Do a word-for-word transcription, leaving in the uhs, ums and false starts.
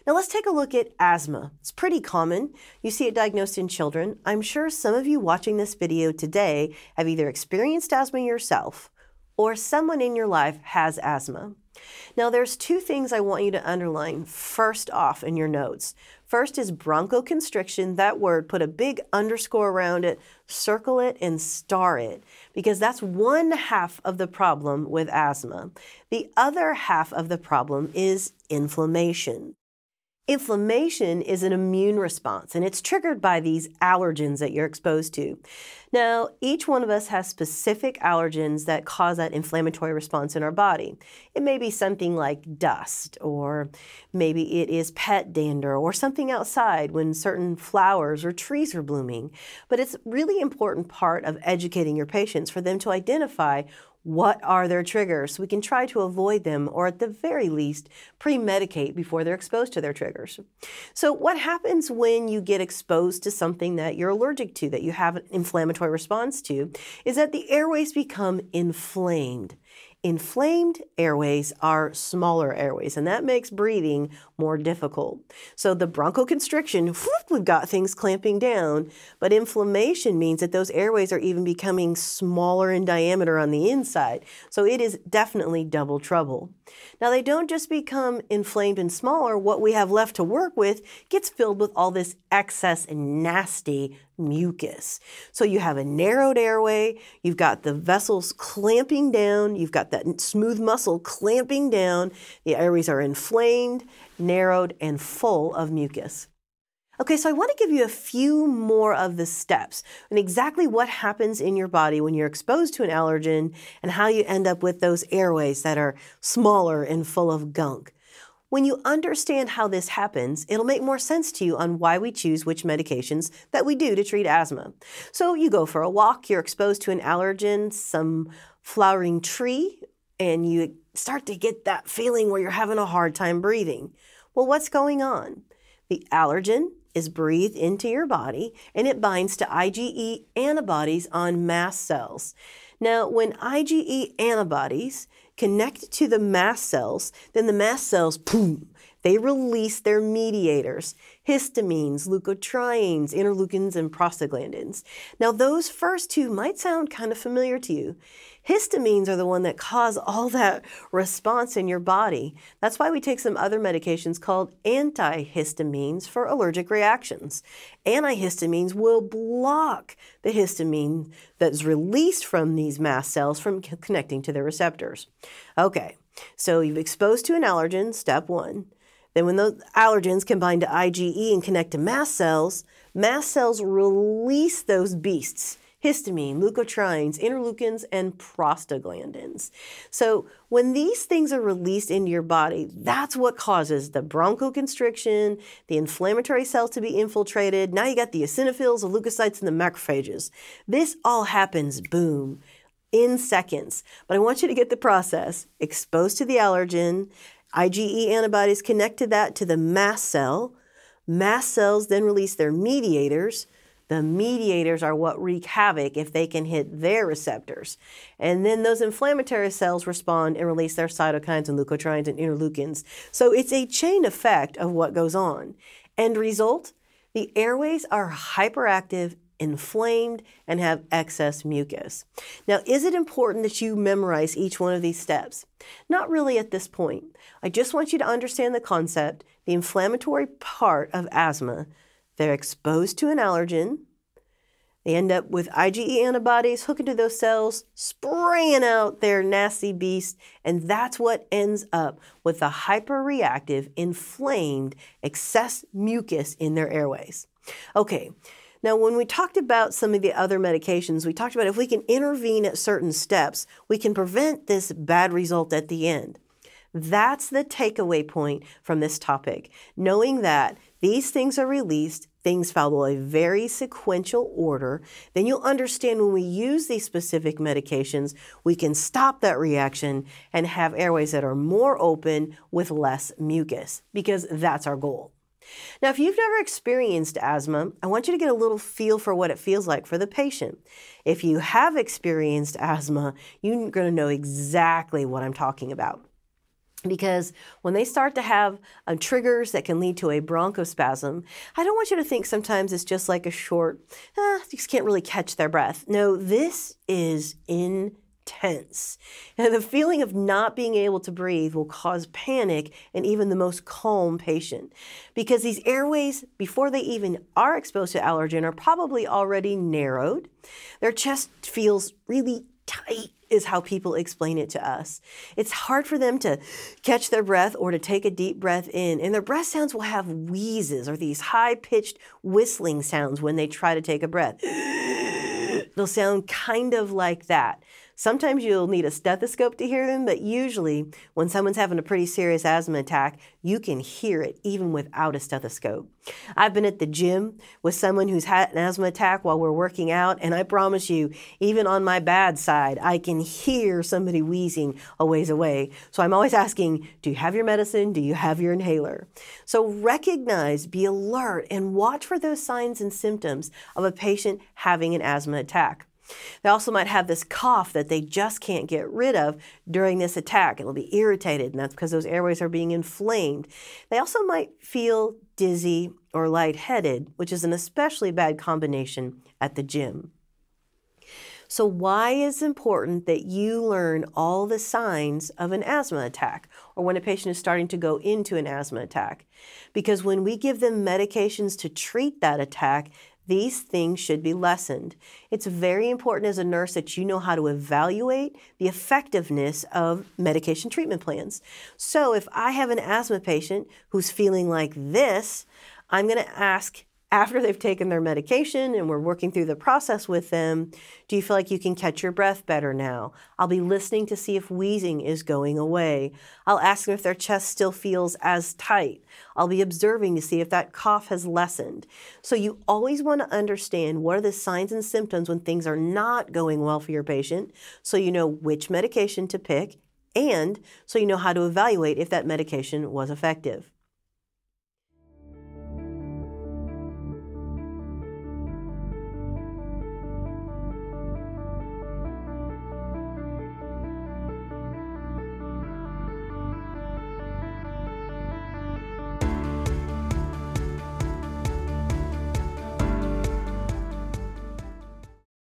Now let's take a look at asthma. It's pretty common. You see it diagnosed in children. I'm sure some of you watching this video today have either experienced asthma yourself or someone in your life has asthma. Now there's two things I want you to underline first off in your notes. First is bronchoconstriction. That word, put a big underscore around it, circle it, and star it, because that's one half of the problem with asthma. The other half of the problem is inflammation. Inflammation is an immune response, and it's triggered by these allergens that you're exposed to. Now, each one of us has specific allergens that cause that inflammatory response in our body. It may be something like dust, or maybe it is pet dander, or something outside when certain flowers or trees are blooming. But it's a really important part of educating your patients for them to identify what are their triggers so we can try to avoid them, or at the very least, pre-medicate before they're exposed to their triggers. So what happens when you get exposed to something that you're allergic to, that you have an inflammatory response to, is that the airways become inflamed. Inflamed airways are smaller airways, and that makes breathing more difficult. So the bronchoconstriction, whoop, we've got things clamping down, but inflammation means that those airways are even becoming smaller in diameter on the inside. So it is definitely double trouble. Now they don't just become inflamed and smaller. What we have left to work with gets filled with all this excess and nasty mucus. So you have a narrowed airway, you've got the vessels clamping down, you've got that smooth muscle clamping down, the airways are inflamed, narrowed, and full of mucus. Okay, so I want to give you a few more of the steps and exactly what happens in your body when you're exposed to an allergen and how you end up with those airways that are smaller and full of gunk. When you understand how this happens, it'll make more sense to you on why we choose which medications that we do to treat asthma. So you go for a walk, you're exposed to an allergen, some flowering tree, and you start to get that feeling where you're having a hard time breathing. Well, what's going on? The allergen is breathed into your body, and it binds to IgE antibodies on mast cells. Now, when IgE antibodies connect to the mast cells, then the mast cells, boom, they release their mediators, histamines, leukotrienes, interleukins, and prostaglandins. Now, those first two might sound kind of familiar to you. Histamines are the one that cause all that response in your body. That's why we take some other medications called antihistamines for allergic reactions. Antihistamines will block the histamine that's released from these mast cells from connecting to their receptors. Okay, so you've exposed to an allergen, step one. Then when those allergens combine to IgE and connect to mast cells, mast cells release those beasts, histamine, leukotrienes, interleukins, and prostaglandins. So when these things are released into your body, that's what causes the bronchoconstriction, the inflammatory cells to be infiltrated. Now you got the eosinophils, the leukocytes, and the macrophages. This all happens, boom, in seconds. But I want you to get the process. Exposed to the allergen, IgE antibodies connect to that to the mast cell. Mast cells then release their mediators. The mediators are what wreak havoc if they can hit their receptors. And then those inflammatory cells respond and release their cytokines and leukotrienes and interleukins. So it's a chain effect of what goes on. End result, the airways are hyperactive, inflamed, and have excess mucus. Now, is it important that you memorize each one of these steps? Not really at this point. I just want you to understand the concept, the inflammatory part of asthma. They're exposed to an allergen. They end up with IgE antibodies hooking to those cells, spraying out their nasty beast, and that's what ends up with the hyperreactive, inflamed, excess mucus in their airways. Okay. Now, when we talked about some of the other medications, we talked about if we can intervene at certain steps, we can prevent this bad result at the end. That's the takeaway point from this topic, knowing that these things are released, things follow a very sequential order, then you'll understand when we use these specific medications, we can stop that reaction and have airways that are more open with less mucus, because that's our goal. Now, if you've never experienced asthma, I want you to get a little feel for what it feels like for the patient. If you have experienced asthma, you're going to know exactly what I'm talking about. Because when they start to have uh, triggers that can lead to a bronchospasm, I don't want you to think sometimes it's just like a short, ah, you just can't really catch their breath. No, this is intense. And the feeling of not being able to breathe will cause panic in even the most calm patient. Because these airways, before they even are exposed to allergen, are probably already narrowed. Their chest feels really tight, is how people explain it to us. It's hard for them to catch their breath or to take a deep breath in, and their breath sounds will have wheezes or these high-pitched whistling sounds when they try to take a breath. They'll sound kind of like that. Sometimes you'll need a stethoscope to hear them, but usually when someone's having a pretty serious asthma attack, you can hear it even without a stethoscope. I've been at the gym with someone who's had an asthma attack while we're working out, and I promise you, even on my bad side, I can hear somebody wheezing a ways away. So I'm always asking, do you have your medicine? Do you have your inhaler? So recognize, be alert, and watch for those signs and symptoms of a patient having an asthma attack. They also might have this cough that they just can't get rid of during this attack. It'll be irritated, and that's because those airways are being inflamed. They also might feel dizzy or lightheaded, which is an especially bad combination at the gym. So why is it important that you learn all the signs of an asthma attack or when a patient is starting to go into an asthma attack? Because when we give them medications to treat that attack, these things should be lessened. It's very important as a nurse that you know how to evaluate the effectiveness of medication treatment plans. So if I have an asthma patient who's feeling like this, I'm going to ask, after they've taken their medication and we're working through the process with them, do you feel like you can catch your breath better now? I'll be listening to see if wheezing is going away. I'll ask them if their chest still feels as tight. I'll be observing to see if that cough has lessened. So you always want to understand what are the signs and symptoms when things are not going well for your patient, so you know which medication to pick, and so you know how to evaluate if that medication was effective.